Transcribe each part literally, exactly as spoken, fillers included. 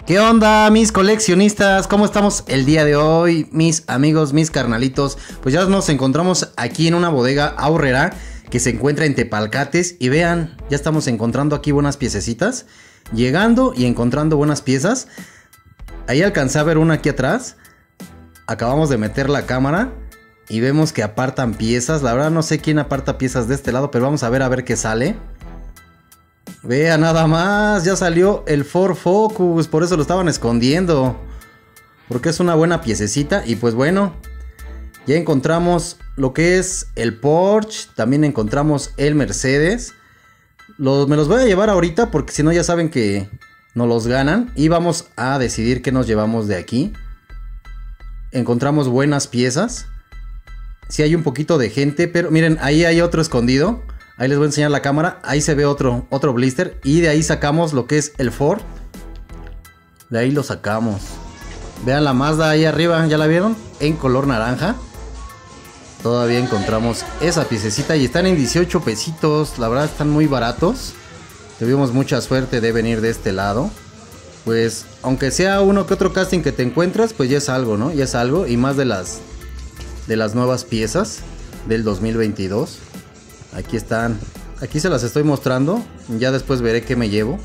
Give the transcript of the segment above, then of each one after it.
¿Qué onda, mis coleccionistas? ¿Cómo estamos el día de hoy, mis amigos, mis carnalitos? Pues ya nos encontramos aquí en una bodega Aurrera que se encuentra en Tepalcates. Y vean, ya estamos encontrando aquí buenas piececitas. Llegando y encontrando buenas piezas. Ahí alcancé a ver una aquí atrás. Acabamos de meter la cámara y vemos que apartan piezas. La verdad no sé quién aparta piezas de este lado, pero vamos a ver a ver qué sale. Vea nada más, ya salió el Ford Focus, por eso lo estaban escondiendo. Porque es una buena piececita y pues bueno, ya encontramos lo que es el Porsche, también encontramos el Mercedes. Los, me los voy a llevar ahorita porque si no ya saben que nos los ganan. Y vamos a decidir qué nos llevamos de aquí. Encontramos buenas piezas. Sí hay un poquito de gente, pero miren, ahí hay otro escondido. Ahí les voy a enseñar la cámara. Ahí se ve otro, otro blister. Y de ahí sacamos lo que es el Ford. De ahí lo sacamos. Vean la Mazda ahí arriba. ¿Ya la vieron? En color naranja. Todavía encontramos esa piececita. Y están en dieciocho pesitos. La verdad están muy baratos. Tuvimos mucha suerte de venir de este lado. Pues aunque sea uno que otro casting que te encuentras, pues ya es algo, ¿no? Ya es algo. Y más de las, de las nuevas piezas del dos mil veintidós. Aquí están, aquí se las estoy mostrando, ya después veré qué me llevo.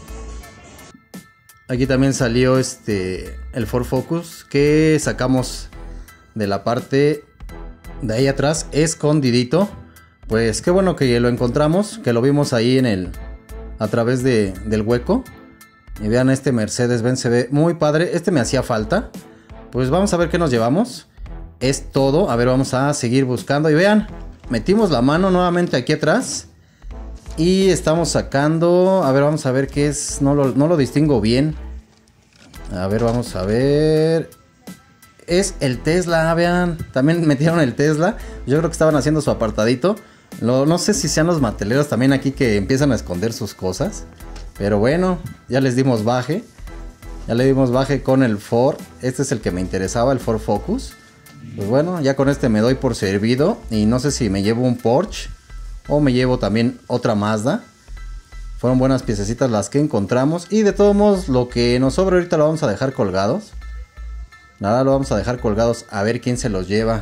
Aquí también salió este, el Ford Focus que sacamos de la parte de ahí atrás, escondidito. Pues qué bueno que lo encontramos, que lo vimos ahí en el, a través de, del hueco. Y vean este Mercedes-Benz, se ve muy padre, este me hacía falta. Pues vamos a ver qué nos llevamos, es todo, a ver vamos a seguir buscando y vean. Metimos la mano nuevamente aquí atrás. Y estamos sacando. A ver, vamos a ver qué es. No lo, no lo distingo bien. A ver, vamos a ver. Es el Tesla, vean. También metieron el Tesla. Yo creo que estaban haciendo su apartadito. Lo, no sé si sean los mateleros también aquí que empiezan a esconder sus cosas. Pero bueno, ya les dimos baje. Ya le dimos baje con el Ford. Este es el que me interesaba, el Ford Focus. Pues bueno, ya con este me doy por servido. Y no sé si me llevo un Porsche o me llevo también otra Mazda. Fueron buenas piececitas las que encontramos. Y de todos modos, lo que nos sobra ahorita lo vamos a dejar colgados. Nada, lo vamos a dejar colgados a ver quién se los lleva.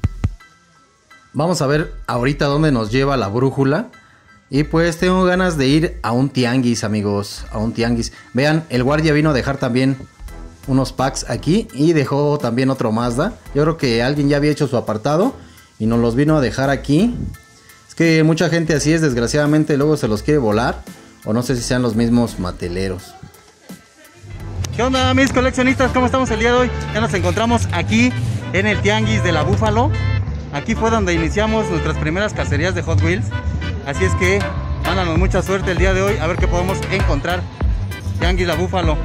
Vamos a ver ahorita dónde nos lleva la brújula. Y pues tengo ganas de ir a un tianguis, amigos. A un tianguis. Vean, el guardia vino a dejar también unos packs aquí y dejó también otro Mazda. Yo creo que alguien ya había hecho su apartado y nos los vino a dejar aquí. Es que mucha gente así es, desgraciadamente luego se los quiere volar. O no sé si sean los mismos mateleros. ¿Qué onda, mis coleccionistas? ¿Cómo estamos el día de hoy? Ya nos encontramos aquí en el tianguis de la Búfalo. Aquí fue donde iniciamos nuestras primeras cacerías de Hot Wheels. Así es que mándanos mucha suerte el día de hoy a ver qué podemos encontrar. Tianguis la Búfalo.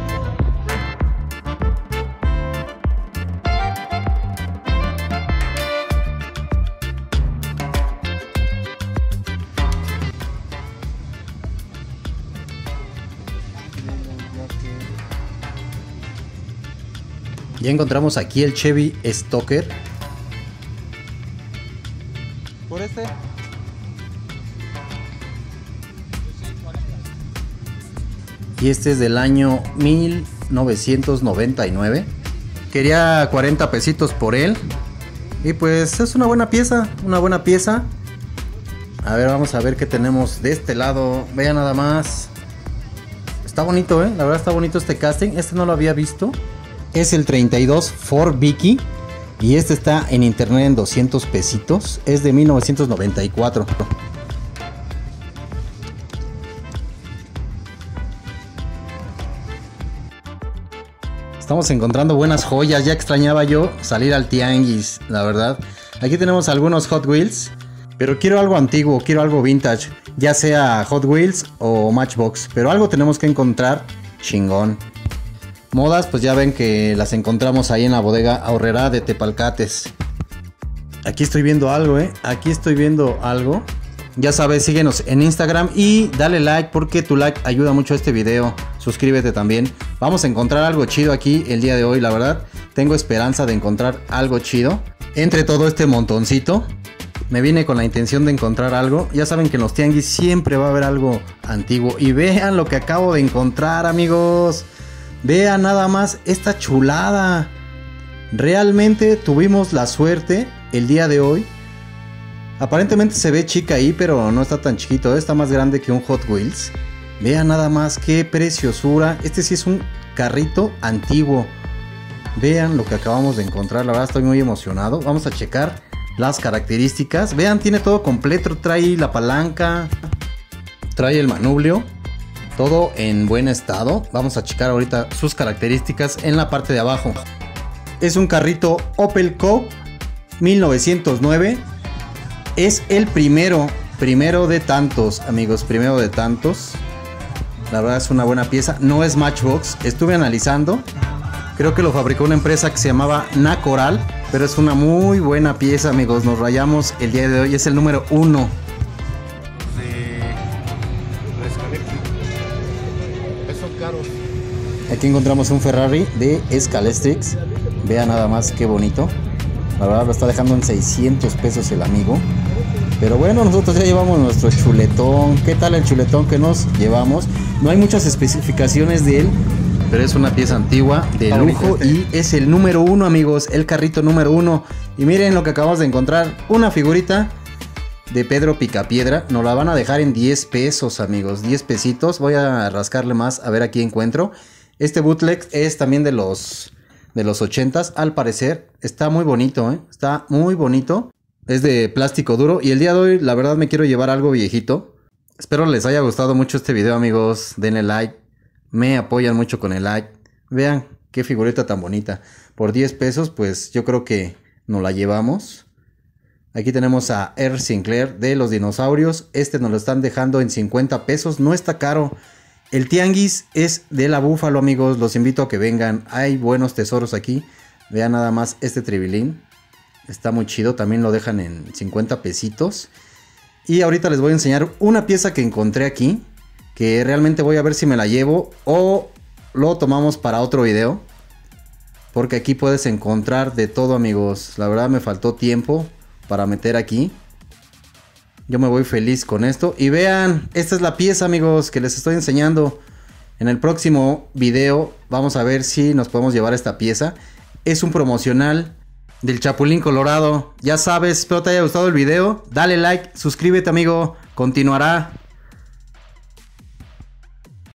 Ya encontramos aquí el Chevy Stalker. ¿Por este? Y este es del año mil novecientos noventa y nueve. Quería cuarenta pesitos por él. Y pues es una buena pieza, una buena pieza. A ver, vamos a ver qué tenemos de este lado. Vean nada más. Está bonito, eh. La verdad está bonito este casting. Este no lo había visto. Es el treinta y dos Ford Vicky. Y este está en internet en doscientos pesitos. Es de mil novecientos noventa y cuatro. Estamos encontrando buenas joyas. Ya extrañaba yo salir al tianguis, la verdad. Aquí tenemos algunos Hot Wheels. Pero quiero algo antiguo, quiero algo vintage. Ya sea Hot Wheels o Matchbox. Pero algo tenemos que encontrar chingón. Modas, pues ya ven que las encontramos ahí en la bodega Aurrera de Tepalcates. Aquí estoy viendo algo, eh. Aquí estoy viendo algo. Ya sabes, síguenos en Instagram y dale like porque tu like ayuda mucho a este video. Suscríbete también. Vamos a encontrar algo chido aquí el día de hoy, la verdad. Tengo esperanza de encontrar algo chido. Entre todo este montoncito, me vine con la intención de encontrar algo. Ya saben que en los tianguis siempre va a haber algo antiguo. Y vean lo que acabo de encontrar, amigos. Vean nada más esta chulada. Realmente tuvimos la suerte el día de hoy. Aparentemente se ve chica ahí, pero no está tan chiquito, está más grande que un Hot Wheels. Vean nada más qué preciosura. Este sí es un carrito antiguo. Vean lo que acabamos de encontrar, la verdad estoy muy emocionado. Vamos a checar las características. Vean, tiene todo completo, trae la palanca, trae el manubrio, todo en buen estado. Vamos a checar ahorita sus características en la parte de abajo. Es un carrito Opel Coupe mil novecientos nueve. Es el primero, primero de tantos, amigos, primero de tantos. La verdad es una buena pieza, no es Matchbox. Estuve analizando, creo que lo fabricó una empresa que se llamaba Nacoral, pero es una muy buena pieza, amigos. Nos rayamos el día de hoy, es el número uno. Aquí encontramos un Ferrari de Scalextric. Vean nada más qué bonito. La verdad lo está dejando en seiscientos pesos el amigo. Pero bueno, nosotros ya llevamos nuestro chuletón. ¿Qué tal el chuletón que nos llevamos? No hay muchas especificaciones de él, pero es una pieza antigua de lujo este. Y es el número uno, amigos. El carrito número uno. Y miren lo que acabamos de encontrar. Una figurita de Pedro Picapiedra. Nos la van a dejar en diez pesos, amigos. diez pesitos. Voy a rascarle más a ver aquí encuentro. Este bootleg es también de los de los ochentas, al parecer. Está muy bonito, ¿eh? Está muy bonito. Es de plástico duro. Y el día de hoy, la verdad, me quiero llevar algo viejito. Espero les haya gustado mucho este video, amigos. Denle like. Me apoyan mucho con el like. Vean qué figurita tan bonita. Por diez pesos, pues yo creo que nos la llevamos. Aquí tenemos a R. Sinclair de los dinosaurios. Este nos lo están dejando en cincuenta pesos. No está caro. El tianguis es de la Búfalo, amigos. Los invito a que vengan. Hay buenos tesoros aquí. Vean nada más este tribilín. Está muy chido. También lo dejan en cincuenta pesitos. Y ahorita les voy a enseñar una pieza que encontré aquí. Que realmente voy a ver si me la llevo o lo tomamos para otro video. Porque aquí puedes encontrar de todo, amigos. La verdad me faltó tiempo para meter aquí. Yo me voy feliz con esto. Y vean, esta es la pieza, amigos, que les estoy enseñando. En el próximo video vamos a ver si nos podemos llevar esta pieza. Es un promocional del Chapulín Colorado. Ya sabes, espero te haya gustado el video. Dale like, suscríbete, amigo. Continuará.